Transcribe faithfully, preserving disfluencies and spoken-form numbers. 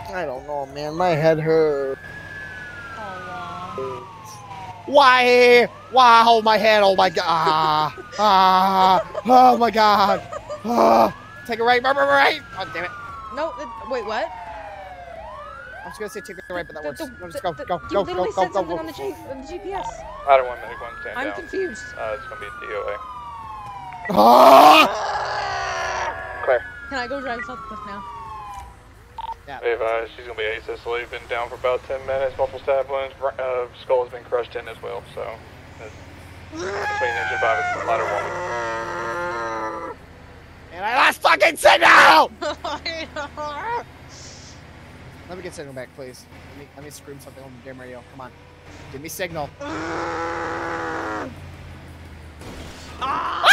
I don't know, man. My head hurts. Oh, Why? Wow, my head. Oh my god. Ah, ah, oh my god. Ah, take a right, right, right, right. Oh, damn it. no, it, wait, what? I was gonna say take a right, but that The- works. the- No, just the- go, the- go, you go, literally go, go, said go, something go. on the, G on the G P S. I don't want medic one stand I'm down. confused. Uh, it's gonna be D O A. Ah! Clear. Can I go drive southwest now? Yeah. We've, uh, she's gonna be asystole. Been down for about ten minutes. Multiple stab wounds. Uh, skull has been crushed in as well. So, that's between engine five and ladder one. And I lost fucking signal! Let me get signal back, please. Let me let me scream something on the damn radio. Come on. Give me signal. Ah!